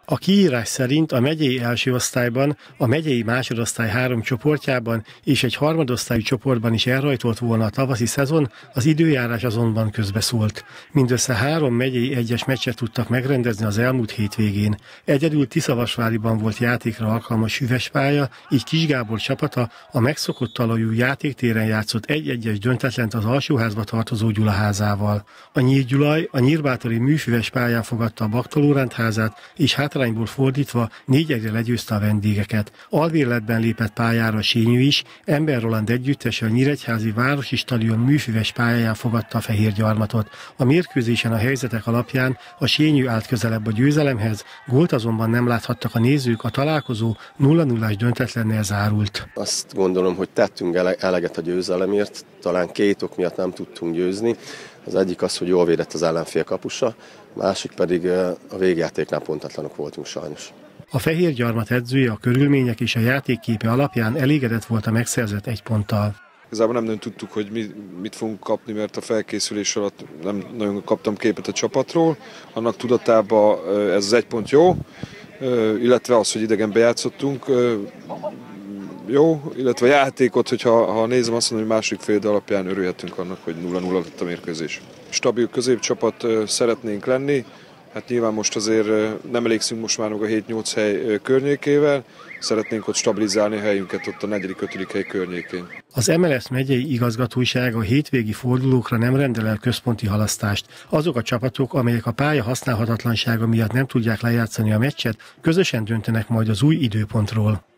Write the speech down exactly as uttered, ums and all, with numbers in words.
A kiírás szerint a megyei első osztályban, a megyei másodosztály három csoportjában és egy harmadosztályú csoportban is elrajtolt volna a tavaszi szezon, az időjárás azonban közbeszólt. Mindössze három megyei egyes meccset tudtak megrendezni az elmúlt hétvégén. Egyedül Tiszavasváriban volt játékra alkalmas üves pálya, így Kis Gábor csapata a megszokott talajú játéktéren játszott egy-egyes döntetlent az alsóházba tartozó Gyulaházával. A Nyírgyulaj a nyírbátori műfüves pályán fogadta a Bakta Lóránt házát, és hátrányból fordítva négy egyre legyőzte a vendégeket. Alvérletben lépett pályára Sényű is, Ember Roland együttese a Nyíregyházi Városi Stadion műfüves pályáján fogadta a Fehérgyarmatot. A mérkőzésen a helyzetek alapján a Sényű állt közelebb a győzelemhez, gólt azonban nem láthattak a nézők, a találkozó nulla nullás döntetlennel zárult. Azt gondolom, hogy tettünk eleget a győzelemért, talán két ok miatt nem tudtunk győzni. Az egyik az, hogy jól védett az ellenfél kapusa, másik pedig a végjátéknál pontatlanok voltunk sajnos. A Fehérgyarmat edzője a körülmények és a játékképe alapján elégedett volt a megszerzett egy ponttal. Igazából nem nagyon tudtuk, hogy mi, mit fogunk kapni, mert a felkészülés alatt nem nagyon kaptam képet a csapatról. Annak tudatában ez az egy pont jó, illetve az, hogy idegenbe játszottunk, jó, illetve a játékot, hogyha ha nézem, azt mondom, hogy másik fél alapján örülhetünk annak, hogy nulla nulla lett a mérkőzés. Stabil középcsapat szeretnénk lenni, hát nyilván most azért nem elégszünk most már meg a hét-nyolc hely környékével, szeretnénk ott stabilizálni a helyünket ott a negyedik-ötödik hely környékén. Az em el es megyei igazgatóság a hétvégi fordulókra nem rendel el központi halasztást. Azok a csapatok, amelyek a pálya használhatatlansága miatt nem tudják lejátszani a meccset, közösen döntenek majd az új időpontról.